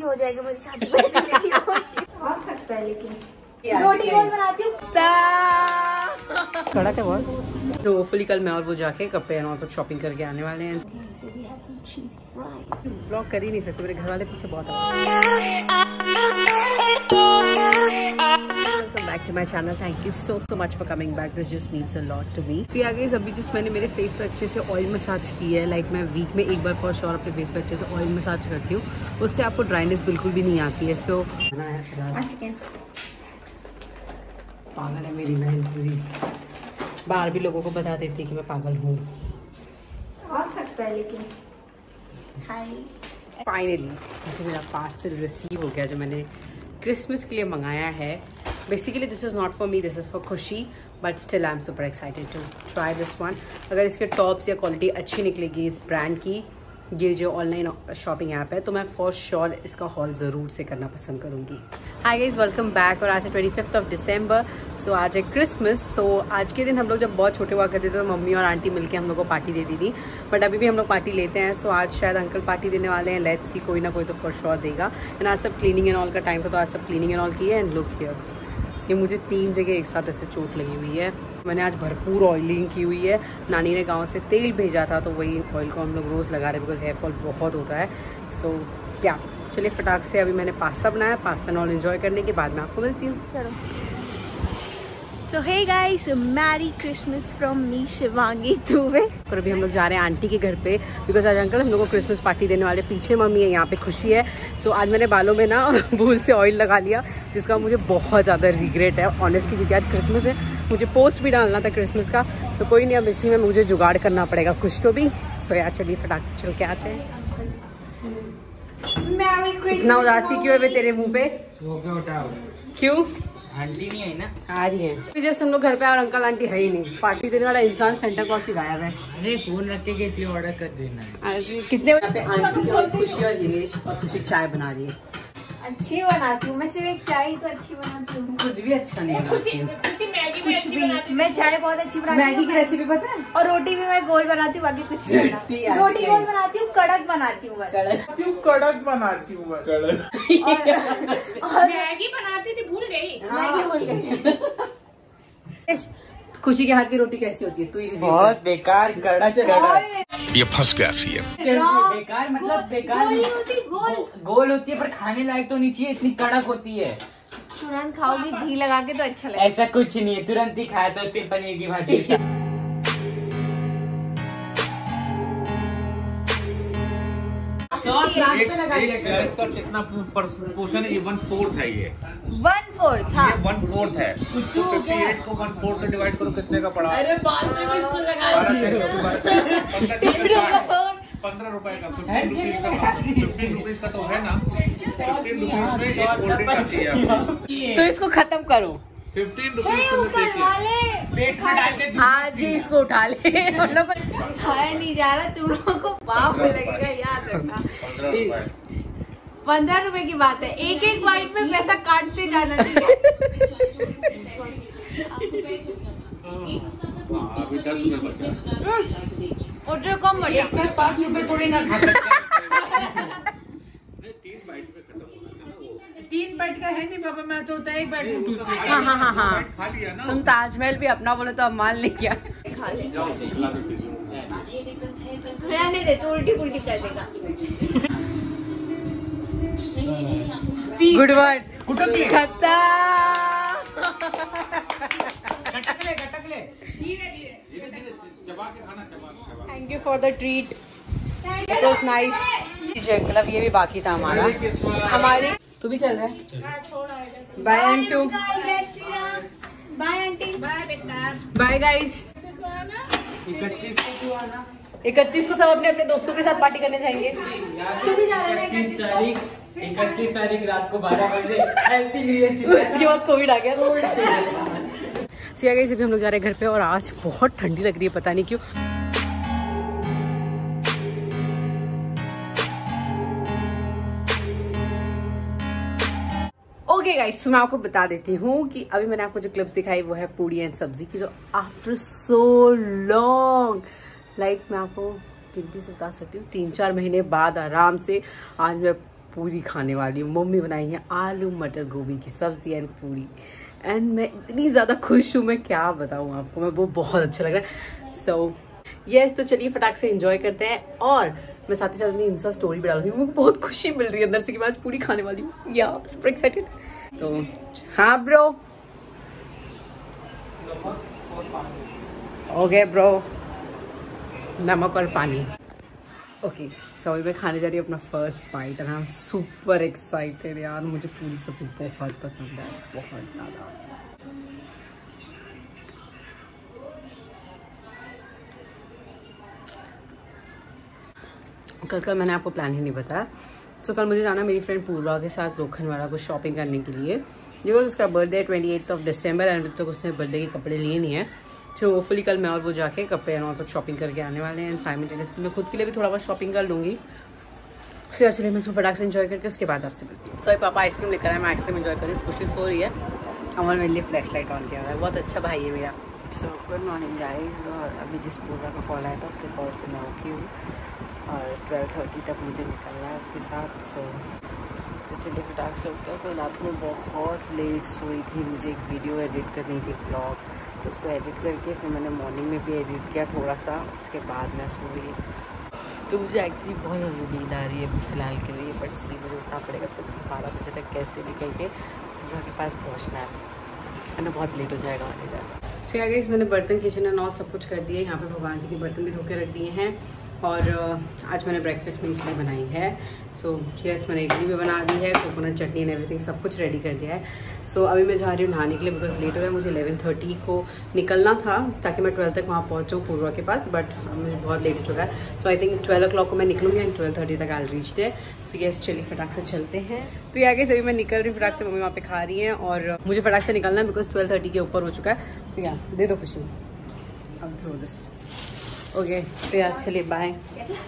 हो जाएगा मेरी शादी में। आ सकता है लेकिन रोटी कौन बनाती हूँ कड़ा क्या बहुत। तो होपफुली कल मैं और वो जाके कपड़े और सब शॉपिंग करके आने वाले हैं। व्लॉग कर ही नहीं सकते, मेरे घर वाले पीछे बहुत welcome back to my channel. Thank you so much for coming back, this just means a lot to me. So guys अभी जस्ट मैंने मेरे फेस पे अच्छे से ऑयल मसाज की है। लाइक मैं वीक में एक बार फॉर श्योर अपने फेस पे अच्छे से ऑयल मसाज करती हूँ, उससे आपको ड्राइनेस बिल्कुल भी नहीं आती है। सो पागल है मेरी बहन पूरी, बाहर भी लोगों को बता देती है कि मैं पागल हूँ। आ सकता है लेकिन फाइनली मुझे मेरा पार्सल रिसीव हो गया जो मैंने क्रिसमस के लिए मंगाया है। Basically this is not for me, this is for Khushi, but still I am super excited to try this one. अगर इसके टॉप्स या क्वालिटी अच्छी निकलेगी इस ब्रांड की, ये जो ऑनलाइन शॉपिंग ऐप है, तो मैं फॉर श्योर इसका हॉल ज़रूर से करना पसंद करूँगी। Hi guys, welcome back. और आज है 25 दिसंबर। सो आज है क्रिसमस। सो आज के दिन हम लोग जब बहुत छोटे हुआ करते थे तो मम्मी और आंटी मिलके हम लोग को पार्टी देती थी, बट अभी भी हम लोग पार्टी लेते हैं। सो आज शायद अंकल पार्टी देने वाले हैं, लेट्स सी, कोई ना कोई तो फॉर श्योर देगा। एंड आज सब क्लीनिंग एंड ऑल का टाइम था, तो आज सब क्लीनिंग एंड ऑल की है। एंड लुक हियर, ये मुझे 3 जगह एक साथ ऐसे चोट लगी हुई है। मैंने आज भरपूर ऑयलिंग की हुई है। नानी ने गांव से तेल भेजा था, तो वही ऑयल को हम लोग रोज़ लगा रहे हैं बिकॉज हेयर फॉल बहुत होता है। सो क्या, चलिए फटाक से अभी मैंने पास्ता बनाया, पास्ता नॉल एंजॉय करने के बाद मैं आपको मिलती हूँ। चलो। So hey guys, Merry Christmas from me, Shivangi Dubey. और अभी हम लोग जा रहे हैं आंटी के घर पे बिकॉज आज अंकल हम लोग को क्रिसमस पार्टी देने वाले। पीछे मम्मी है, यहाँ पे खुशी है। सो आज मैंने बालों में ना भूल से ऑयल लगा लिया, जिसका मुझे बहुत ज़्यादा रिग्रेट है ऑनेस्टली, क्योंकि आज क्रिसमस है। मुझे पोस्ट भी डालना था क्रिसमस का, तो कोई नहीं, अब इसी में मुझे जुगाड़ करना पड़ेगा कुछ तो भी। सो यार चलिए फटाक से चल के आते हैं। इतना उदासी क्यों है वे तेरे मुँह पे? क्यों? आंटी नहीं है ना? आ रही है। जस्ट हम लोग घर पे और अंकल आंटी है ही नहीं। पार्टी देने वाला इंसान सेंटा क्लॉज ही गायब है। अरे फोन रख के इसलिए ऑर्डर कर देना है। कितने यहाँ पे आंटी और खुशी और गिरीश और खुशी चाय बना रही है। अच्छी बनाती हूँ मैं, सिर्फ एक चाय तो अच्छी बनाती हूँ। कुछ भी अच्छा नहीं बनाती हूँ। कुछ भी मैं चाय बहुत अच्छी बनाती हूँ। मैगी की रेसिपी पता है? और रोटी भी मैं गोल बनाती हूँ, बाकी कुछ नहीं बनाती। रोटी गोल बनाती हूँ, कड़क बनाती हूँ बस। कड़क बनाती हूँ बस। और मैगी बनाती थी, भूल गई। मैगी भूल गई। खुशी के हाथ की रोटी कैसी होती है? तू ही बहुत बेकार, कड़क ये फंस गया सीएम। बेकार मतलब बेकार गोल होती है, पर खाने लायक तो नहीं चाहिए, इतनी कड़क होती है। तुरंत खाओगी घी लगा के तो अच्छा लगेगा। ऐसा कुछ नहीं है, तुरंत ही खाया तो फिर पनीर की भाजी। इसका कितना पोर्शन है? ये 1/4 है। ये 1/4 था। ये 1/4 है। 58 को 1/4 से डिवाइड करो, कितने का पड़ा? अरे बाद में भी इसको लगा 15 रुपए का। 15 रुपीज का तो है ना। 15 रुपीज में एक कोल्ड ड्रिंक आती है। तो इसको खत्म करो। 15 रुपीज पेट में डाल के। हाँ जी, इसको उठा ले। हम लोग खाया नहीं जा रहा, तुम लोगों को पाप लगेगा, याद रखना। 15 रुपए की बात है, एक एक बाइट में पैसा काटते जाना। अभी 10 रुपए बचा। और जो कम बढ़िया। एक साथ 5 रुपए थोड़ी ना खा सकते। 3 बाइट का है नहीं पापा, मैं तो होता है 1 बाइट। हाँ। खा लिया ना। तुम ताजमहल भी अपना बोलो तो अब मान ले क्या? रहने दे, तो उल्टी पुल्टी कर देगा। गुड वर्ड, खत्ता। कटक ले। Thank you for the treat, it was nice. मतलब ये भी बाकी था हमारे। तू भी चल रहा है? बाय आंटू। Bye aunty. बाय बेटा। Bye guys. 31 को सब अपने अपने दोस्तों के साथ पार्टी करने जाएंगे। तू भी जा रहा है? 31 तारीख रात को 12 बजे हेल्थी न्यू ईयर। उसके बाद कोविड आ गया। तो गाइस अभी हम लोग जा रहे हैं घर पे, और आज बहुत ठंडी लग रही है, पता नहीं क्यों। ओके गाइस, तो मैं आपको बता देती हूँ कि अभी मैंने आपको जो क्लिप्स दिखाई वो है पूड़ी एंड सब्जी की। तो आफ्टर सो लॉन्ग, लाइक मैं आपको गिनती से बता सकती हूँ, 3-4 महीने बाद आराम से आज मैं पूरी खाने वाली हूँ। मम्मी बनाई है आलू मटर गोभी की सब्जी एंड पूरी, एंड मैं इतनी ज़्यादा खुश हूँ, मैं क्या बताऊँ आपको, मैं वो बहुत अच्छा लग रहा है। सो यस, तो चलिए फटाक से एंजॉय करते हैं, और मैं साथ ही साथ अपनी इंस्टा स्टोरी भी डालूंगी। मुझे बहुत खुशी मिल रही है अंदर से कि मैं आज पूरी खाने वाली हूँ। या सुपर एक्साइटेड। तो हाँ ब्रो, ओके ब्रो, नमक और पानी। ओके सो मैं खाने जा रही हूँ अपना first bite, and I am super excited यार। मुझे पूरी सब्जी बहुत पसंद है, बहुत ज़्यादा। कल मैंने आपको प्लान ही नहीं बताया। तो कल मुझे जाना मेरी फ्रेंड पूर्वा के साथ लोखंडवाला कुछ शॉपिंग करने के लिए, बिकॉज उसका बर्थडे 28 दिसंबर, एंड अभी तक उसने बर्थडे के कपड़े लिए नहीं है। तो होपफुली कल मैं और वो जाके कपड़े एंड और सब शॉपिंग करके आने वाले हैं, एंड साइमल्टेनियसली मैं खुद के लिए भी थोड़ा बहुत शॉपिंग कर लूँगी। फिर एक्चुअली मैं उसको फटाक से एंजॉय करके उसके बाद आपसे मिलती हूँ। सॉरी पापा आइसक्रीम लेकर आए, मैं आइसक्रीम एंजॉय कर रही हूँ। खुशी सो रही है, अमर मेरे लिए फ्लैश लाइट ऑन किया हुआ है, बहुत अच्छा भाई है मेरा। सो गुड मॉर्निंग गाइज, और अभी जिस पूर्वा का कॉल आया था उसके कॉल से मैं उठी हूँ, और 12:30 तक मुझे निकलना है उसके साथ। सो तो चलिए फटाक से उठते हैं। कल रात में बहुत लेट सोई थी, मुझे एक वीडियो एडिट करनी थी व्लॉग, तो उसको एडिट करके फिर मैंने मॉर्निंग में भी एडिट किया थोड़ा सा, उसके बाद मैं सो गई। तो मुझे एक्चुअली बहुत ज़्यादा नींद आ रही है अभी फ़िलहाल के लिए, बट स्टिल मुझे उठना पड़ेगा, तो 12 बजे तक कैसे निकल के पूर्वा के पास पहुँचना है, वरना बहुत लेट हो जाएगा आने जाना। सो यार गाइस, मैंने बर्तन किचन एंड ऑल सब कुछ कर दिया है। यहाँ पे भगवान जी के बर्तन भी धो के रख दिए हैं, और आज मैंने ब्रेकफास्ट में इडली बनाई है। सो यस, मैंने इडली भी बना दी है, कोकोनट चटनी एंड एवरीथिंग सब कुछ रेडी कर दिया है। सो अभी मैं जा रही हूँ नहाने के लिए, बिकॉज लेट हो रहा है। मुझे 11:30 को निकलना था ताकि मैं 12 तक वहाँ पहुँचूँ पूर्वा के पास, बट मुझे बहुत लेट हो चुका है। सो आई थिंक 12 o'clock को मैं निकलूँगी, एंड 12:30 तक I reach there. So yes, चलिए फटाक से चलते हैं। तो ये आगे से मैं निकल रही हूँ फटाक से, मम्मी वहाँ पे खा रही हैं, और मुझे फटाक से निकलना है बिकॉज 12:30 के ऊपर हो चुका है। सो या दे दो खुशी, अब थ्रो दिस। ओके तो यार चलिए बाय।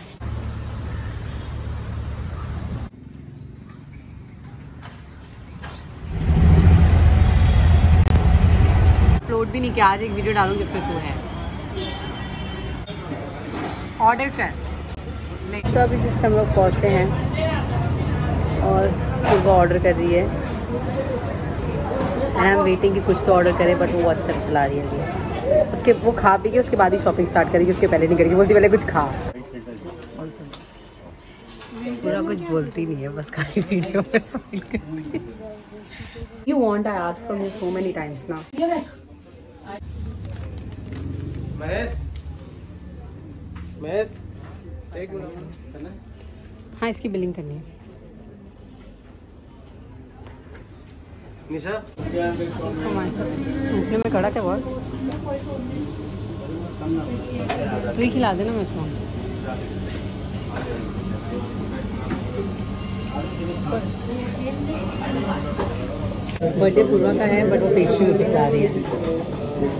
अपलोड भी नहीं किया, आज एक वीडियो डालूंगी जिसमें तू है। ऑर्डर कर। सो अभी जिस हम लोग पहुँचे हैं, और वो ऑर्डर कर रही है, एंड आई एम वेटिंग कि कुछ तो ऑर्डर करे, बट वो व्हाट्सएप चला रही है अभी। उसके वो खा पी के उसके बाद ही शॉपिंग स्टार्ट करेगी, उसके पहले नहीं करेगी। बोलती पहले कुछ खा, पूरा कुछ बोलती नहीं है, बस खाली वीडियो में स्माइल करती है। You want, I asked from you so many times now. हाँ, इसकी बिलिंग करनी है। निशा धूपने में कड़ा क्या बहुत, तू ही खिला देना मेरे को। बर्थडे पूर्वा का है, बट वो पेस्ट्री मुझे खिला रही है।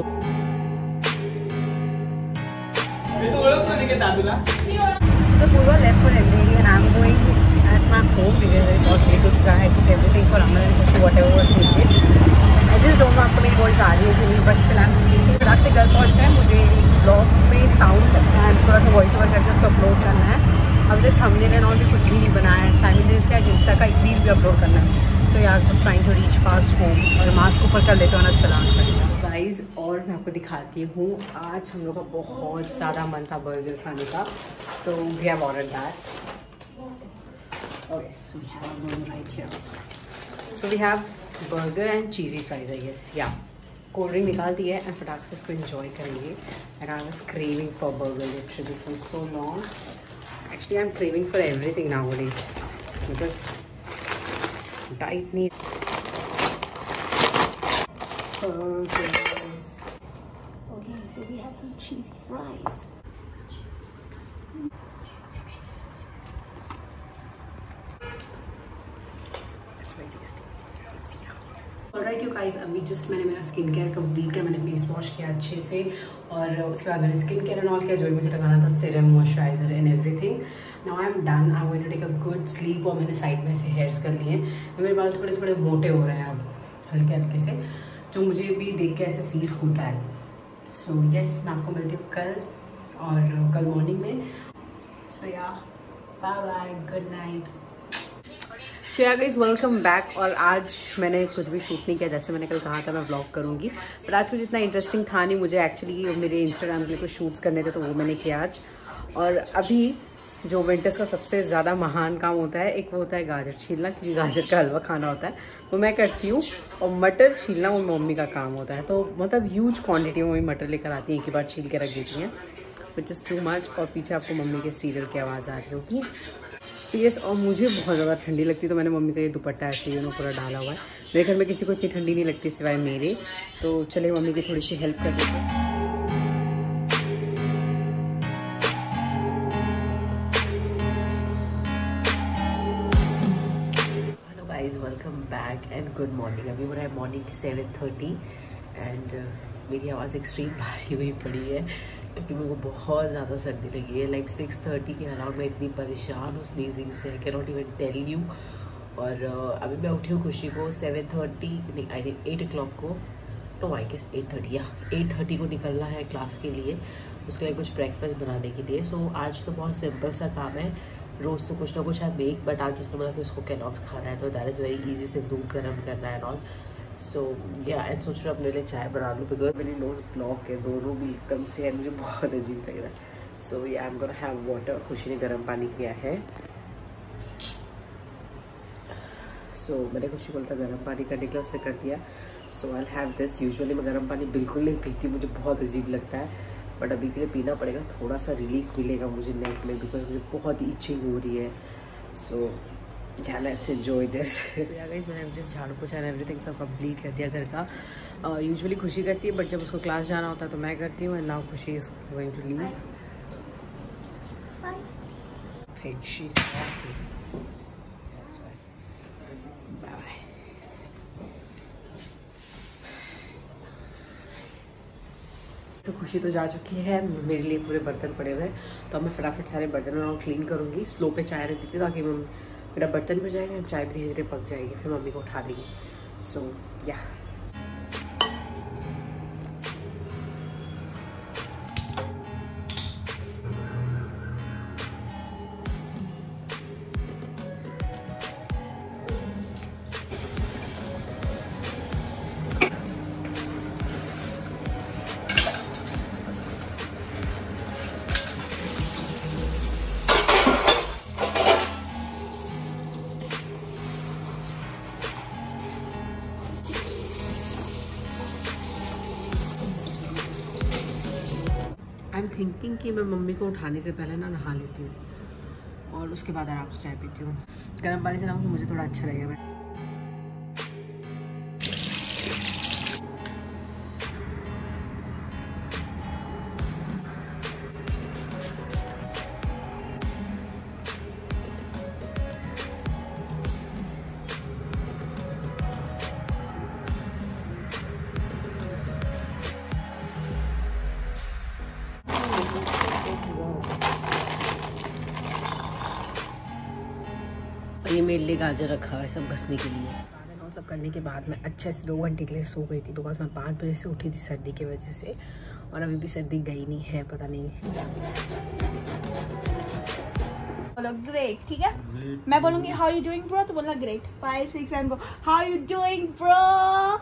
So Purva left for Andheri, and I'm going at my home because it's बहुत लेट हो चुका है। I took everything for Amal and Khushi, whatever was needed. I just don't know आपको मेरी वॉइस आ रही है कि नहीं, but still I am speaking. फटाक से घर पहुँचना है, मुझे ब्लॉग में साउंड एंड थोड़ा सा वॉइस ओवर करके उसको अपलोड करना है। अब तक थंबनेल एंड ऑल भी कुछ भी नहीं बनाया है। साइमल्टेनियसली आज इंस्टा का एक रील भी अपलोड करना है। सो यार just trying to reach fast home, और मास्क ऊपर कर लेते हो ना, चलाना पड़ेगा गाइज। और मैं आपको दिखाती हूँ, आज हम लोग का बहुत ज़्यादा मन था बर्गर खाने का, तो we have ordered that. Okay so we have one right here. So we have burger and cheesy fries I guess, या कोल्ड ड्रिंक निकाल दी है, एंड फटाक से इसको एंजॉय करेंगे। And I was craving for burger literally for so long. Actually, I'm craving for everything nowadays because diet needs burgers. Okay, so we have some cheesy fries. It's very tasty. Let's see. Alright you guys, अभी just मैंने मेरा skin care complete किया। मैंने face wash किया अच्छे से, और उसके बाद मैंने स्किन केयर एंड ऑल किया, जो मुझे लगाना था, serum, moisturiser and everything. Now I am done. I want to take a good sleep, और मैंने साइड में से हेयर्स कर लिए हैं। मेरे बाल थोड़े थोड़े मोटे हो रहे हैं अब, हल्के हल्के से, जो मुझे भी देख के ऐसे फील होता है। सो यस, मैं आपको मिलती हूँ कल, और कल मॉर्निंग में। So yeah bye bye, good night. So yeah guys welcome back. और आज मैंने कुछ भी शूट नहीं किया, जैसे मैंने कल कहा था मैं व्लॉग करूँगी, पर आज कुछ इतना इंटरेस्टिंग था नहीं। मुझे एक्चुअली मेरे इंस्टाग्राम पे कुछ शूट्स करने थे तो वो मैंने किया आज। और अभी जो विंटर्स का सबसे ज़्यादा महान काम होता है, एक वो होता है गाजर छीलना, क्योंकि गाजर का हलवा खाना होता है, वो मैं करती हूँ। और मटर छीलना वो मम्मी का काम होता है। तो मतलब ह्यूज क्वांटिटी में मम्मी मटर लेकर आती हैं, एक ही बार छील के रख देती हैं, विच इज़ टू मच। और पीछे आपको मम्मी के सीरियल की आवाज़ आ रही होगी, सीरियस। और मुझे बहुत ज़्यादा ठंडी लगती है, तो मैंने मम्मी का ये दुपट्टा ऐसे ही पूरा डाला हुआ है। मेरे घर में किसी को इतनी ठंडी नहीं लगती सिवाय मेरे, तो चले मम्मी की थोड़ी सी हेल्प कर देते हैं। Welcome back and good morning. अभी हो रहा है मॉर्निंग के 7:30 एंड मेरी आवाज़ एक्सट्रीम भारी हुई पड़ी है क्योंकि मेरे को बहुत ज़्यादा सर्दी लगी है। लाइक 6:30 के अराउंड मैं इतनी परेशान हूँ स्नीजिंग से, I can not even tell you. और अभी मैं उठी हूँ खुशी को 7:30 नहीं, आई थिंक 8 o'clock को, नो आई गेस 8:30 या 8:30 को निकलना है क्लास के लिए, उसके लिए कुछ ब्रेकफास्ट बनाने के लिए। सो आज तो बहुत सिंपल सा काम है, रोज़ तो कुछ ना कुछ है मेक, बट आज उसने बोला कि उसको कैलॉग्स खाना है, तो दैट इज़ वेरी इजी, से दूध गर्म करना है ऑल। सो या एंड सोच रहा हूँ अपने लिए चाय बना लूँ, बिकॉज मेरी नोज ब्लॉक है, दोनों भी एकदम से है, मुझे बहुत अजीब लग रहा है। So yeah I am gonna have water. Khushi ने गर्म पानी किया है, सो मैंने खुशी बोला था गर्म पानी करने के लिए, उसने कर दिया। So I have this. Usually मैं गर्म पानी बिल्कुल नहीं पीती, मुझे बहुत अजीब लगता है, बट अभी के लिए पीना पड़ेगा, थोड़ा सा रिलीफ मिलेगा मुझे नेक में, बिकॉज मुझे बहुत इचिंग हो रही है। सो या let's enjoy this. So yeah guys मैंने जस्ट झाड़ू पोछा एंड एवरीथिंग सब कंप्लीट कर दिया घर का। यूजुअली खुशी करती है, बट जब उसको क्लास जाना होता है तो मैं करती हूँ। And now Khushi is going to leave. तो खुशी तो जा चुकी है, मेरे लिए पूरे बर्तन पड़े हुए हैं, तो अब मैं फटाफट सारे बर्तन और क्लीन करूँगी। स्लो पे चाय रख देती ताकि मेरा बर्तन भी जाएगा, चाय भी धीरे धीरे पक जाएगी, फिर मम्मी को उठा देगी। सो या आई एम थिंकिंग कि मैं मम्मी को उठाने से पहले ना नहा लेती हूँ और उसके बाद आराम से चाय पीती हूँ। गर्म पानी से नहाऊँ तो मुझे थोड़ा अच्छा लगेगा। ये मेरे लिए गाजर रखा हुआ है सब घसने के लिए। और सब करने के बाद मैं अच्छे से 2 घंटे के लिए सो गई थी, बिकॉज मैं 5 बजे से उठी थी सर्दी की वजह से, और अभी भी सर्दी गई नहीं है, पता नहीं। बोलो ग्रेट, ठीक है? मैं बोलूंगी हाउ यू डूइंग ब्रो, तो बोलना great. 5 6 and go, how you doing bro.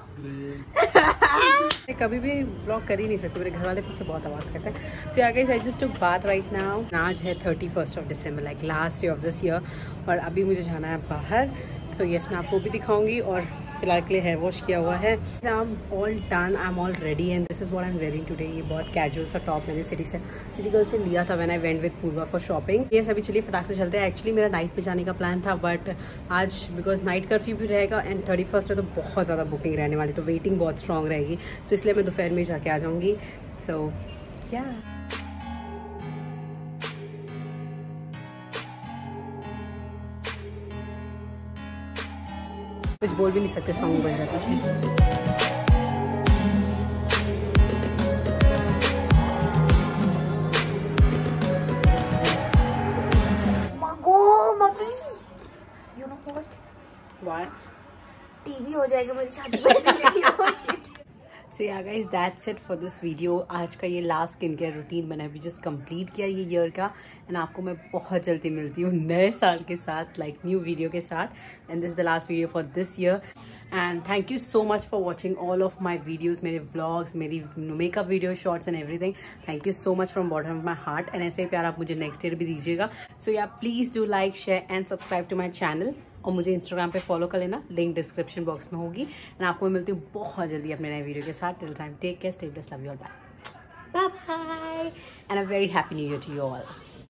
कभी भी व्लॉग कर ही नहीं सकते, मेरे घर वाले पीछे बहुत आवाज़ करते हैं। So guys I just took bath right now. आज है 31st of December, like last day of this year, और अभी मुझे जाना है बाहर। सो यस मैं आपको भी दिखाऊंगी। और फिलहाल के लिए हेयर वॉश किया हुआ है। I am all done, I am all ready and this is what I am wearing today. ये बहुत कैजुअल सा टॉप मैंने सिटी गर्ल से लिया था when I went with Purva for shopping. ये सभी चलिए फटाक से चलते हैं। एक्चुअली मेरा नाइट पे जाने का प्लान था, बट आज बिकॉज नाइट कर्फ्यू भी रहेगा एंड 31st है तो बहुत ज़्यादा बुकिंग रहने वाली, तो वेटिंग बहुत स्ट्रॉन्ग रहेगी। सो इसलिए मैं दोपहर में जाके आ जाऊँगी। सो क्या कुछ बोल भी नहीं सकते, सॉन्ग बज रहा है। टीवी हो जाएगा मेरी शादी में। So yeah guys that's it for this video. आज का ये लास्ट स्किन केयर रूटीन मैंने अभी जस्ट कंप्लीट किया ये ईयर का, एंड आपको मैं बहुत जल्दी मिलती हूँ नए साल के साथ, लाइक न्यू वीडियो के साथ। And this is the last video for this year, and thank you so much for watching all of my videos, मेरे व्लॉग्स, मेरी makeup video, shorts and everything. Thank you so much from bottom of my heart, and ऐसे ही प्यार आप मुझे next year भी दीजिएगा। So yeah please do like, share and subscribe to my channel, और मुझे इंस्टाग्राम पे फॉलो कर लेना, लिंक डिस्क्रिप्शन बॉक्स में होगी। एंड आपको मैं मिलती हूँ बहुत जल्दी अपने नए वीडियो के साथ। Till time take care, stay blessed, love you all, bye bye, and a very happy new year to you all.